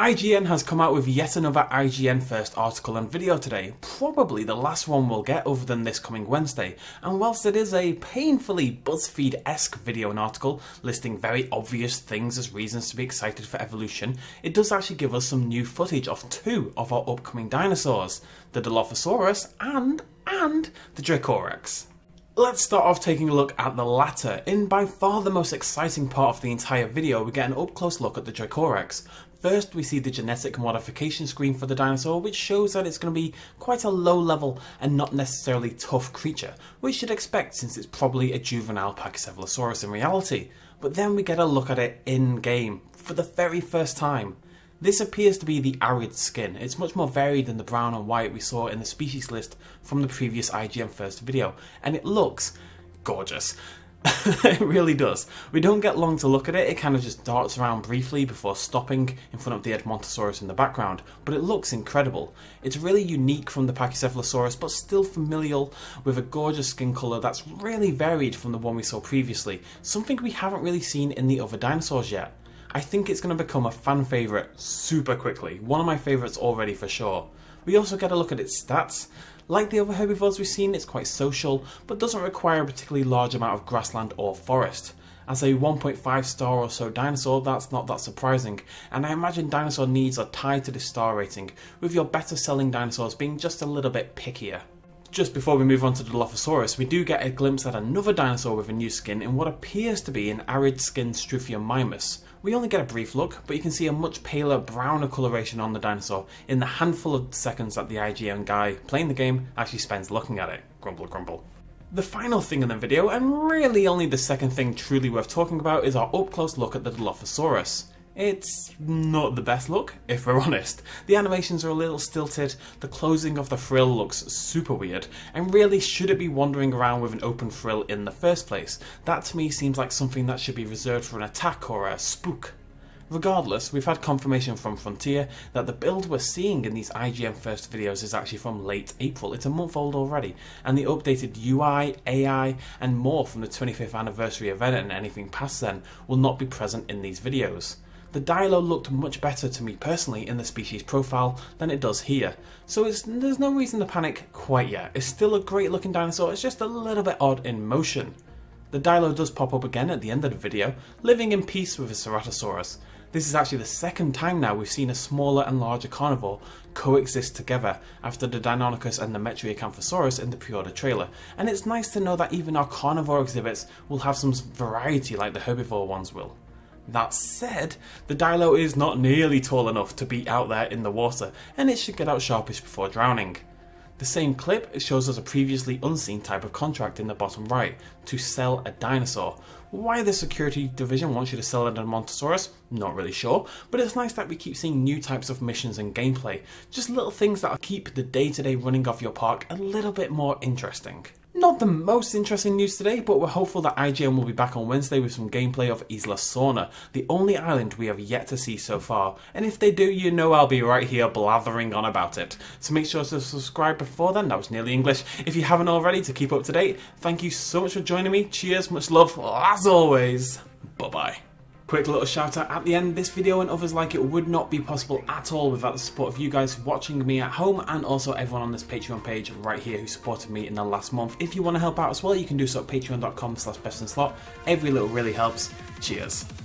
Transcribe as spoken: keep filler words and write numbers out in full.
I G N has come out with yet another I G N first article and video today, probably the last one we'll get other than this coming Wednesday, and whilst it is a painfully BuzzFeed-esque video and article listing very obvious things as reasons to be excited for Evolution, it does actually give us some new footage of two of our upcoming dinosaurs, the Dilophosaurus and, and the Dracorex. Let's start off taking a look at the latter. In by far the most exciting part of the entire video, we get an up-close look at the Dracorex. First, we see the genetic modification screen for the dinosaur, which shows that it's going to be quite a low level and not necessarily tough creature, which you'd expect since it's probably a juvenile Pachycephalosaurus in reality. But then we get a look at it in-game, for the very first time. This appears to be the arid skin. It's much more varied than the brown and white we saw in the species list from the previous I G N first video, and it looks gorgeous. It really does. We don't get long to look at it, it kind of just darts around briefly before stopping in front of the Edmontosaurus in the background, but it looks incredible. It's really unique from the Pachycephalosaurus, but still familial, with a gorgeous skin colour that's really varied from the one we saw previously, something we haven't really seen in the other dinosaurs yet. I think it's going to become a fan favourite super quickly, one of my favourites already for sure. We also get a look at its stats. Like the other herbivores we've seen, it's quite social, but doesn't require a particularly large amount of grassland or forest. As a one point five star or so dinosaur, that's not that surprising, and I imagine dinosaur needs are tied to this star rating, with your better selling dinosaurs being just a little bit pickier. Just before we move on to the Dilophosaurus, we do get a glimpse at another dinosaur with a new skin in what appears to be an arid skinned Struthium mimus. We only get a brief look, but you can see a much paler, browner coloration on the dinosaur in the handful of seconds that the I G N guy playing the game actually spends looking at it. Grumble grumble. The final thing in the video, and really only the second thing truly worth talking about, is our up close look at the Dilophosaurus. It's not the best look, if we're honest. The animations are a little stilted, the closing of the frill looks super weird, and really should it be wandering around with an open frill in the first place? That to me seems like something that should be reserved for an attack or a spook. Regardless, we've had confirmation from Frontier that the build we're seeing in these I G N first videos is actually from late April. It's a month old already, and the updated U I, A I, and more from the twenty-fifth anniversary event and anything past then will not be present in these videos. The Dilo looked much better to me personally in the species profile than it does here, so it's, there's no reason to panic quite yet. It's still a great looking dinosaur, it's just a little bit odd in motion. The Dilo does pop up again at the end of the video, living in peace with a Ceratosaurus. This is actually the second time now we've seen a smaller and larger carnivore coexist together after the Deinonychus and the Metriacanthosaurus in the pre-order trailer, and it's nice to know that even our carnivore exhibits will have some variety like the herbivore ones will. That said, the Dilo is not nearly tall enough to be out there in the water, and it should get out sharpish before drowning. The same clip shows us a previously unseen type of contract in the bottom right, to sell a dinosaur. Why the security division wants you to sell an Edmontosaurus? Not really sure, but it's nice that we keep seeing new types of missions and gameplay, just little things that'll keep the day-to-day running of your park a little bit more interesting. Not the most interesting news today, but we're hopeful that I G N will be back on Wednesday with some gameplay of Isla Sorna, the only island we have yet to see so far, and if they do, you know I'll be right here blathering on about it. So make sure to subscribe before then, that was nearly English, if you haven't already, to keep up to date. Thank you so much for joining me, cheers, much love, as always, bye bye. Quick little shout out at the end, this video and others like it would not be possible at all without the support of you guys watching me at home, and also everyone on this Patreon page right here who supported me in the last month. If you want to help out as well, you can do so at patreon dot com slash best in slot. Every little really helps. Cheers.